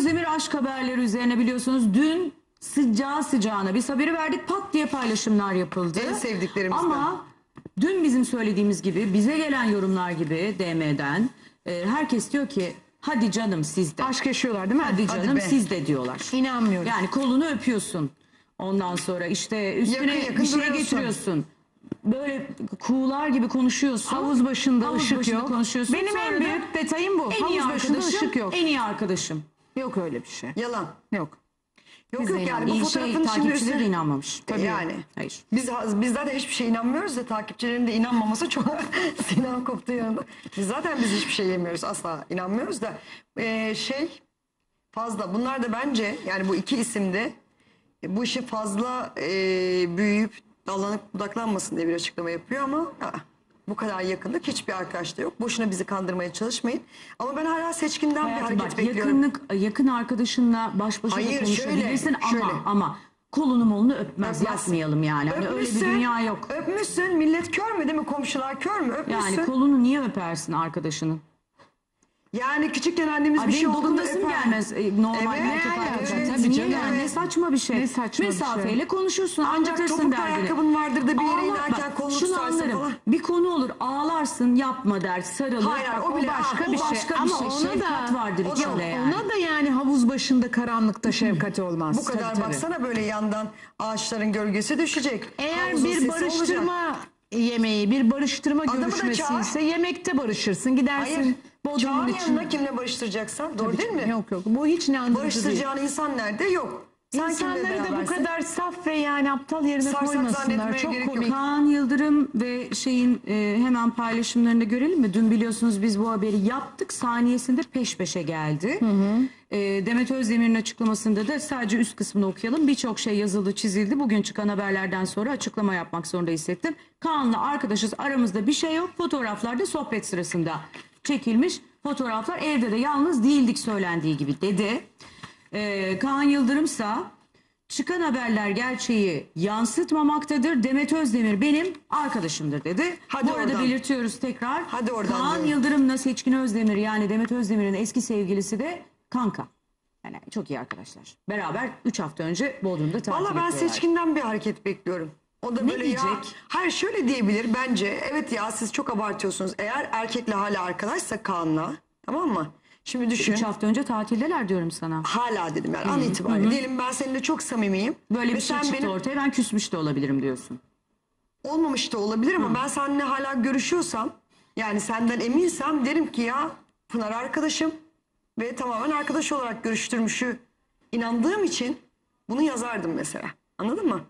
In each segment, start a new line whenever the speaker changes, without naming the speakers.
Özdemir aşk haberleri üzerine biliyorsunuz dün sıcağı sıcağına biz haberi verdik, pat diye paylaşımlar yapıldı.
En sevdiklerimizden.
Ama dün bizim söylediğimiz gibi bize gelen yorumlar gibi DM'den herkes diyor ki hadi canım siz de.
Aşk yaşıyorlar değil mi?
Hadi canım
be.
siz de diyorlar.
İnanmıyorum.
Yani kolunu öpüyorsun. Ondan sonra işte üstüne
Yakın
bir şey
duruyorsun.
getiriyorsun. Böyle kuğular gibi konuşuyorsun.
Havuz başında ışık
başında
yok.
konuşuyorsun.
Benim
Sonra
en
da
büyük detayım bu.
en iyi
Havuz başında
arkadaşım,
ışık yok.
en iyi arkadaşım.
Yok öyle bir şey.
Yalan.
Yok.
Yok yok yani bu
İyi
fotoğrafın
şey,
şimdi
takipçileri de
üstüne...
inanmamış.
Yani.
Hayır.
Biz zaten hiçbir şeye inanmıyoruz da takipçilerin de inanmaması çok Sinan koptu yanında. Biz hiçbir şey yemiyoruz, asla inanmıyoruz da fazla. Bunlar da bence yani bu iki isimde bu işi fazla büyüyüp dallanıp budaklanmasın diye bir açıklama yapıyor ama bu kadar yakınlık hiçbir arkadaşta yok. Boşuna bizi kandırmaya çalışmayın. Ama ben hala Seçkin'den bir
Hayatım
hareket
bak,
bekliyorum.
yakın arkadaşınla baş başa da
Hayır,
konuşabilirsin
şöyle.
ama kolunu molunu öpmez.
Öpmez.
Yapmayalım yani. Hani öyle bir dünya yok.
Öpmüşsün, millet kör mü değil mi? Komşular kör mü? Öpmüşsün.
Yani kolunu niye öpersin arkadaşının?
Yani küçükken annemiz bir şey
Benim
olduğunda
dokunasım
öper.
gelmez normal
Evet,
erkek arkadaşım.
evet,
Tabii canım.
niye?
Yani ne saçma bir şey.
Ne saçma bir şey.
Mesafeyle konuşursun,
Ancak
anlatırsın
topuklu
derdini.
ayakkabın vardır da bir yere
Ağla-
inerken
bak,
kolunu
şunu
tutarsın
anlarım.
falan.
Bir konu olur, ağlarsın, yapma der, sarılır.
Hayır,
Bak,
o bile
başka
o
bir şey.
başka bir
Ama
şey.
ona şefkat vardır
o da-
içinde yani.
Ona da yani havuz başında karanlıkta şefkat olmaz.
Bu kadar
Tabii, tabii.
baksana böyle yandan ağaçların gölgesi düşecek.
Eğer
Havuzun
bir
sesi olacak.
barıştırma yemeği, bir barıştırma
Adamı da
görüşmesi
çağır.
ise yemekte barışırsın. Gidersin
Hayır.
Bodrum'un
Çağır
için.
yanına kimle barıştıracaksan. Doğru değil mi?
Yok yok. Bu hiç inandırıcı değil.
Barıştıracağın insan nerede? Yok. Sen kimle
İnsanları da bu
berabersin?
kadar saf ve yani aptal yerine
Sarsak
koymasınlar.
zannetmeye
Çok
gerek yok.
komik.
Kaan Yıldırım ve hemen paylaşımlarını da görelim mi? Dün biliyorsunuz biz bu haberi yaptık. Saniyesinde peş peşe geldi. Demet Özdemir'in açıklamasında da sadece üst kısmını okuyalım. Birçok şey yazıldı, çizildi. Bugün çıkan haberlerden sonra açıklama yapmak zorunda hissettim. Kaan'la arkadaşız, aramızda bir şey yok. Fotoğraflarda sohbet sırasında çekilmiş fotoğraflar, evde de yalnız değildik söylendiği gibi dedi. Kaan Yıldırım'sa çıkan haberler gerçeği yansıtmamaktadır. Demet Özdemir benim arkadaşımdır dedi.
Hadi
Bu arada
oradan.
belirtiyoruz tekrar.
Hadi oradan
Kaan
diyorum.
Yıldırım'la Seçkin Özdemir yani Demet Özdemir'in eski sevgilisi de kanka. Yani çok iyi arkadaşlar. Beraber 3 hafta önce Bodrum'da tatil
Valla ben
yapıyorlar.
Seçkin'den bir hareket bekliyorum. O da
Ne
böyle
diyecek?
hayır şöyle diyebilir bence. Evet ya siz çok abartıyorsunuz. Eğer erkekle hala arkadaşsa Kaan'la, tamam mı? Şimdi düşün.
3 hafta önce tatildeler diyorum sana.
Hala dedim yani an itibariyle. Diyelim ben seninle çok samimiyim.
Böyle
Ve
bir şey
sen
çıktı
benim
ortaya, ben küsmüş de olabilirim diyorsun.
olmamış da olabilir ama ben seninle hala görüşüyorsam, yani senden eminsem derim ki ya Pınar arkadaşım ve tamamen arkadaş olarak görüştürmüşü inandığım için bunu yazardım mesela. Anladın mı?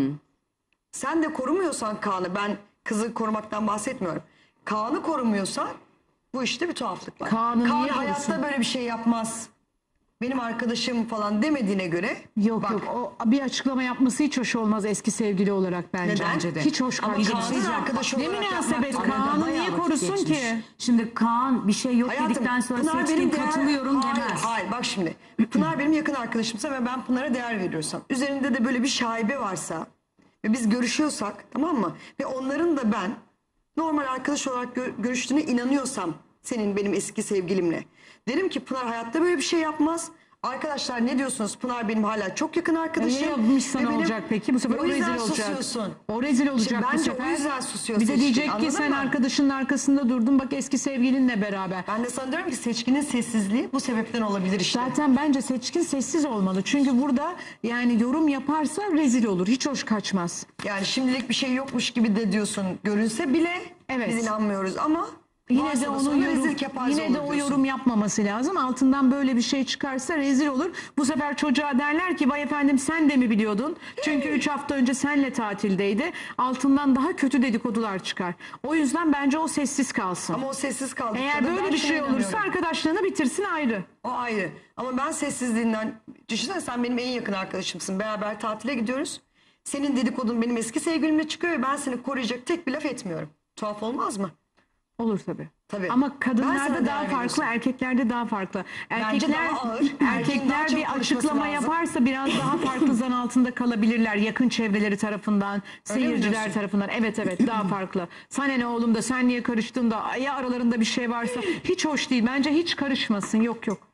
Sen de korumuyorsan Kaan'ı, ben kızı korumaktan bahsetmiyorum. Kaan'ı korumuyorsan bu işte bir tuhaflık var.
Kaan'ı
Kaan
niye
hayatta
korusun?
böyle bir şey yapmaz. Benim arkadaşım falan demediğine göre
Yok
bak,
yok. O bir açıklama yapması hiç hoş olmaz eski sevgili olarak bence.
Neden?
Bence de.
Hiç hoş
Ama
kalmaz.
Kaan'ın arkadaşı
Ne
olarak
münasebet,
yapmak
Kaan'ı
Bayağı
niye
vakit
korusun
geçmiş.
ki?
Şimdi Kaan bir şey yok
hayatım,
dedikten sonra
Pınar
Seçkin
benim
katılıyorum
hayır,
demez.
hayır bak şimdi Pınar benim yakın arkadaşımsa ve ben Pınar'a değer veriyorsam, üzerinde de böyle bir şaibe varsa ve biz görüşüyorsak, tamam mı? Ve onların da ben normal arkadaş olarak görüştüğüne inanıyorsam senin benim eski sevgilimle, derim ki Pınar hayatta böyle bir şey yapmaz. Arkadaşlar ne diyorsunuz? Pınar benim hala çok yakın arkadaşım.
Ne yapmış sana
Ve benim-
olacak peki? Bu sefer o
yüzden
rezil olacak.
susuyorsun.
O rezil olacak bu
bence
sefer.
o yüzden susuyor
Bir de
Seçkin,
diyecek ki
anladın
sen
mı?
arkadaşının arkasında durdun, bak eski sevgilinle beraber.
Ben de sana diyorum ki Seçkin'in sessizliği bu sebepten olabilir işte.
Zaten bence Seçkin sessiz olmalı. Çünkü burada yani yorum yaparsa rezil olur. Hiç hoş kaçmaz.
Yani şimdilik bir şey yokmuş gibi de diyorsun, görünse bile
Evet.
biz inanmıyoruz ama
Yine
varsa
de
da
onu
sonra
yorum,
rezil kepaze
yine de
olur
o
diyorsun.
yorum yapmaması lazım. Altından böyle bir şey çıkarsa rezil olur. Bu sefer çocuğa derler ki vay efendim sen de mi biliyordun? Çünkü 3 hafta önce senle tatildeydi. Altından daha kötü dedikodular çıkar. O yüzden bence o sessiz kalsın.
Ama o sessiz kaldı.
Eğer böyle bir şey olursa arkadaşlarına bitirsin ayrı.
o ayrı. Ama ben sessizliğinden, düşünsene sen benim en yakın arkadaşımsın. Beraber tatile gidiyoruz. Senin dedikodun benim eski sevgilimle çıkıyor ve ben seni koruyacak tek bir laf etmiyorum. Tuhaf olmaz mı?
Olur tabii.
Tabii.
Ama
Ben
kadınlarda
sana
daha
değer
farklı,
veriyorsun.
erkeklerde daha farklı. Erkekler
daha ağır. Erkeğin daha
erkekler
çok
bir
konuşması
açıklama
lazım.
yaparsa biraz daha farklı zan altında kalabilirler yakın çevreleri tarafından, seyirciler
diyorsun?
tarafından. Evet evet daha farklı. Sana ne oğlum da sen niye karıştın da ya aralarında bir şey varsa hiç hoş değil. Bence hiç karışmasın. Yok yok.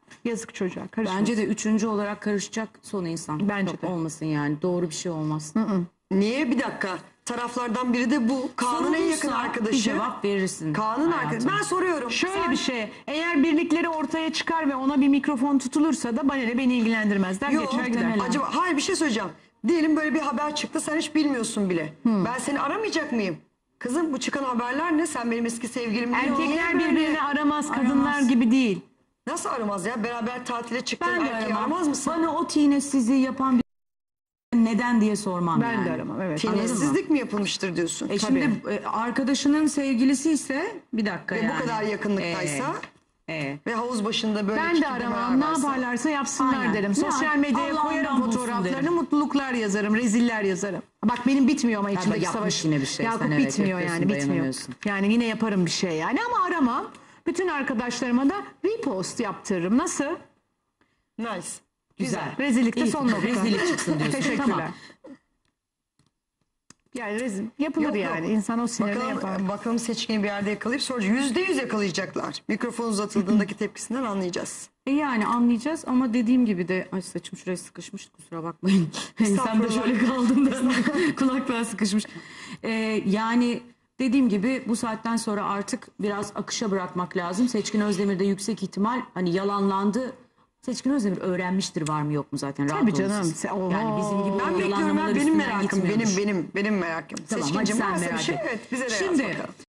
Yazık çocuğa, karışmasın.
Bence de üçüncü olarak karışacak son insan.
Bence
Yok,
de.
olmasın yani. Doğru bir şey olmaz.
Niye? Bir dakika. Taraflardan biri de bu. Kaan'ın en yakın
Sorulursa
arkadaşı.
bir cevap verirsin.
Kaan'ın
hayatım.
arkadaşı. Ben soruyorum.
Şöyle
Sen-
bir şey, eğer birlikleri ortaya çıkar ve ona bir mikrofon tutulursa da bana ne, beni ilgilendirmez der,
Yok,
geçer gider.
acaba hayır, bir şey söyleyeceğim. Diyelim böyle bir haber çıktı, sen hiç bilmiyorsun bile. Ben seni aramayacak mıyım? Kızım, bu çıkan haberler ne? Sen benim eski sevgilim değil. Niye
Erkekler
böyle-
birbirini aramaz, kadınlar
Aramaz.
gibi değil.
Nasıl aramaz ya? Beraber tatile çıktın,
Ben de
erkeği
aramam.
aramaz mısın?
Bana o tinesizliği yapan bir neden diye sormam
Ben
yani.
de aramam, evet.
Tinesizlik mi yapılmıştır diyorsun?
Şimdi arkadaşının sevgilisi ise bir dakika
Ve
yani.
bu kadar yakınlıktaysa ve havuz başında böyle
Ben
iki
de
kişi
aramam. Ne
beraberse-
yaparlarsa yapsınlar
Aynen.
derim. Sosyal
Yani
medyaya
Allah'ından
koyarım
bulsun
fotoğraflarını,
derim.
mutluluklar yazarım, reziller yazarım. Bak benim bitmiyor ama içimdeki
yapmış
savaş.
yine bir şey.
Yakup
Sen evet
bitmiyor
yapıyorsun,
yani, bitmiyor.
dayanamıyorsun.
Yani yine yaparım bir şey yani, ama aramam. Bütün arkadaşlarıma da repost yaptırırım. Nasıl?
Nice.
Güzel.
Rezillikte
İyi,
son nokta.
rezillik çıksın diyorsun.
Teşekkürler.
Tamam.
Yani rezil yapılır
Yok,
yani.
yok.
İnsan o sinirle yapar.
Bakalım Seçkin'i bir yerde yakalayıp soracağız. %100 yakalayacaklar. Mikrofon uzatıldığındaki tepkisinden anlayacağız.
Yani anlayacağız ama dediğim gibi de ay saçım şuraya sıkışmış, kusura bakmayın. Sen de
Estağfurullah.
şöyle kaldın da kulaklığa sıkışmış. Yani dediğim gibi bu saatten sonra artık biraz akışa bırakmak lazım. Seçkin Özdemir'de yüksek ihtimal hani yalanlandı. Seçkin Özdemir öğrenmiştir var mı yok mu zaten. Rahat
Tabii
olun
canım.
siz.
Oho.
Yani bizim gibi
Ben bekliyorum.
yalanlamalar
Benim
üstünden
merakım.
gitmiyormuş.
Benim merakım.
Tamam, hadi
Seçkincim
sen
varsa bir
merak
şey,
et.
evet, bize de yaz
Şimdi
bakalım.